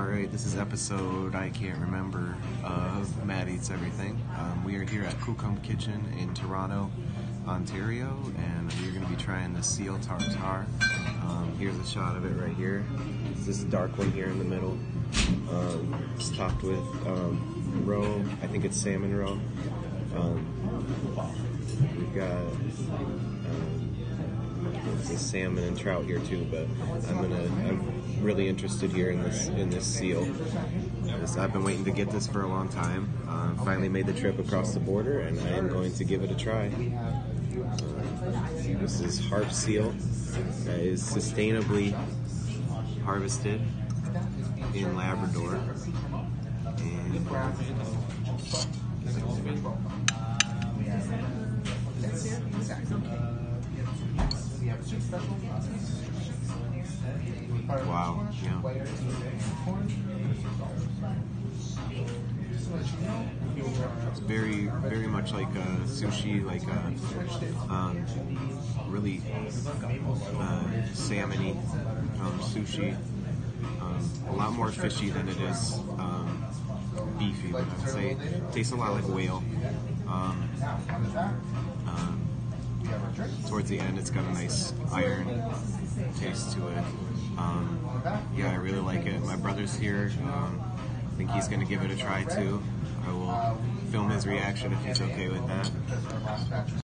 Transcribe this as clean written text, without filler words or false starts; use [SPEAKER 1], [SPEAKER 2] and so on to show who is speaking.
[SPEAKER 1] Alright, this is episode I can't remember of Matt Eats Everything. We are here at Kukum Kitchen in Toronto, Ontario, and we're going to be trying the seal tartare. Here's a shot of it right here. It's this dark one here in the middle. It's topped with roe. I think it's salmon roe. We've got some salmon and trout here too, but I'm really interested here in this seal. I've been waiting to get this for a long time. Finally made the trip across the border, and I am going to give it a try. This is harp seal. That is sustainably harvested in Labrador, and wow, yeah. It's very much like sushi, like really salmon-y sushi. A lot more fishy than it is beefy, but I'd say it tastes a lot like whale. Towards the end, it's got a nice iron taste to it. Yeah, I really like it. My brother's here. I think he's going to give it a try too. I will film his reaction if he's okay with that.